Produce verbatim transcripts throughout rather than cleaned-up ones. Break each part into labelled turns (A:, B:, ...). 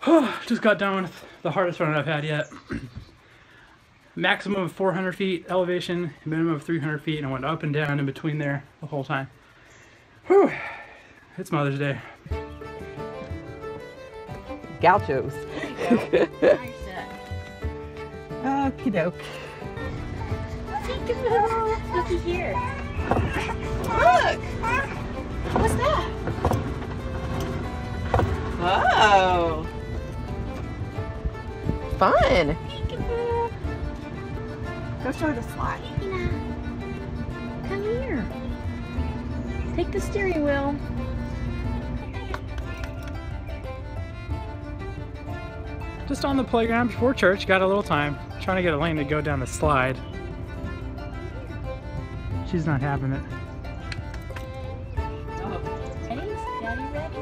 A: Just got done with the hardest run I've had yet. Maximum of four hundred feet elevation, minimum of three hundred feet, and I went up and down in between there the whole time. Whew. It's Mother's Day.
B: Gauchos.
C: Okie doke.
D: Looky here. Look! What's that?
B: Oh. Fun.
C: Go show the slide.
D: Come here. Take the steering wheel.
A: Just on the playground before church, got a little time. Trying to get Elaine to go down the slide. She's not having it.
D: Hey, is Daddy ready?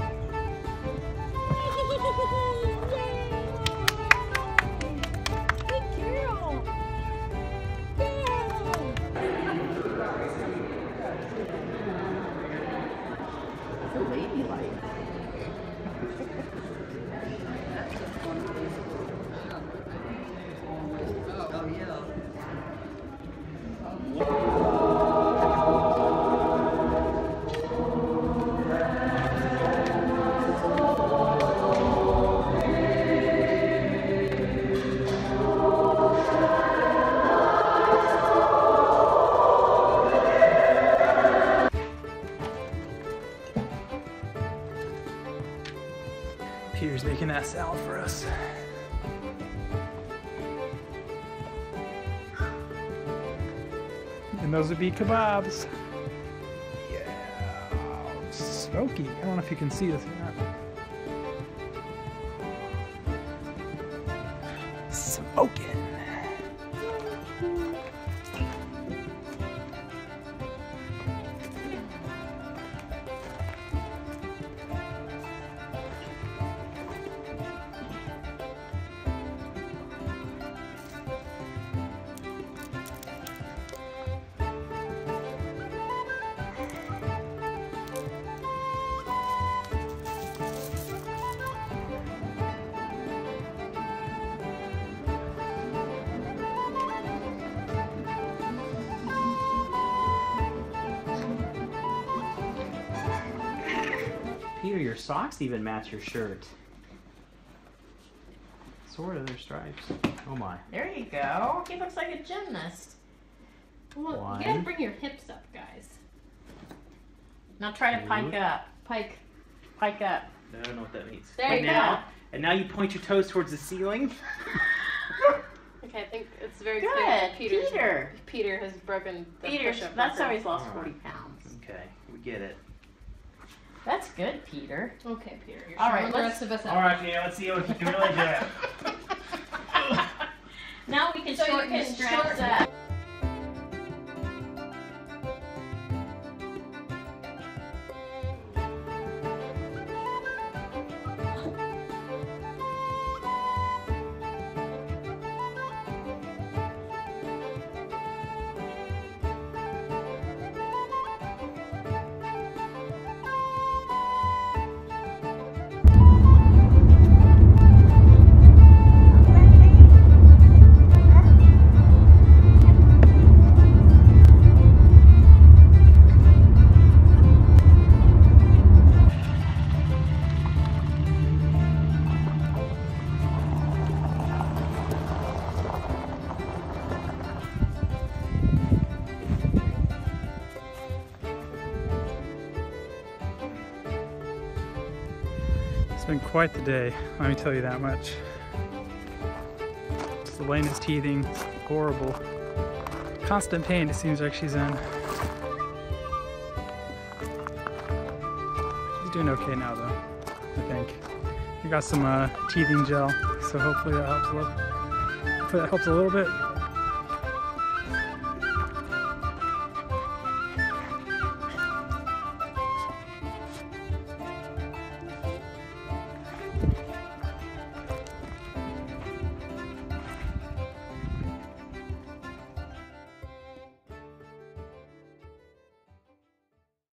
D: Good girl.
B: So ladylike.
A: Peter's making that salad for us. And those would be kebabs. Yeah, smoky. I don't know if you can see this or not. Smoking.
E: Peter, your socks even match your shirt. Sort of, they're stripes. Oh my.
D: There you go. He looks like a gymnast. Well,
E: One.
D: you gotta bring your hips up, guys. Now try to pike up. Pike. Pike up.
E: I don't know what that means.
D: There
E: and
D: you
E: now,
D: go.
E: And now you point your toes towards the ceiling.
F: Okay, I think it's very
D: Good.
F: clear that Peter's,
D: Peter.
F: Peter has broken the
D: Peter,
F: push-up
D: that's how
F: record.
D: he's lost
E: All
D: forty
E: right.
D: pounds.
E: Okay, we get it.
D: That's good, Peter.
F: Okay, Peter, you're
D: All
F: showing
D: right,
F: the
D: let's-
F: rest of us out.
E: All right, Peter, let's see what you can really do.
D: Now we can
F: So you
D: shorten the
F: can
D: straps
F: shorten
D: up.
A: It's been quite the day, let me tell you that much. Elaine is teething, horrible. Constant pain it seems like she's in. She's doing okay now though, I think. We got some uh, teething gel, so hopefully that helps a little. Hopefully that helps a little bit.